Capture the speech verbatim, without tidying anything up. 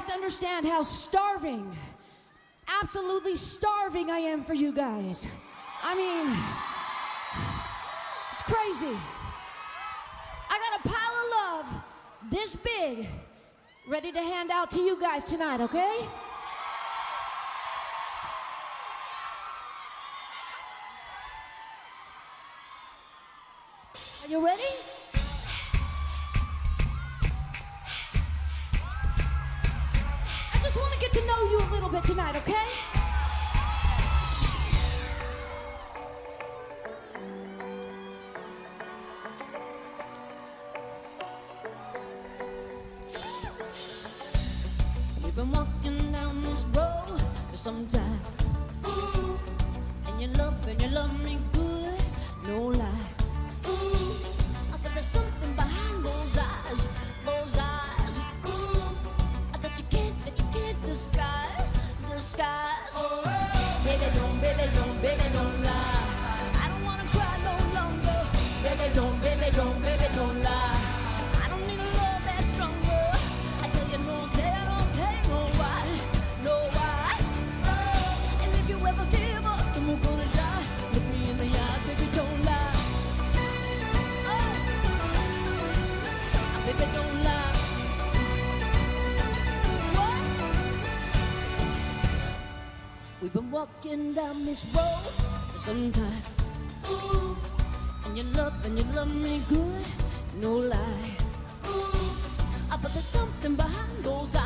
to understand how starving, absolutely starving I am for you guys. I mean, it's crazy. I got a pile of love this big ready to hand out to you guys tonight, okay? Are you ready? I just want to get to know you a little bit tonight, okay? We've been walking down this road for some time. Ooh, and you love, and you love me good, no lie. Ooh, but there's something behind those eyes, those eyes. Ooh, that you can't, that you can't disguise, disguise. Oh, hey. Baby, don't, baby, don't, baby, don't lie. I don't wanna cry no longer. Baby, don't, baby, don't, baby, don't lie. I don't need a love that's stronger. I tell you no, they don't take no why, no why. Oh, and if you ever give up, then we're gonna die. Look me in the eye, baby, don't lie. Baby, don't lie. What? We've been walking down this road for some time. Ooh, and you love, and you love me good, no lie. Ooh, but there's something behind those eyes.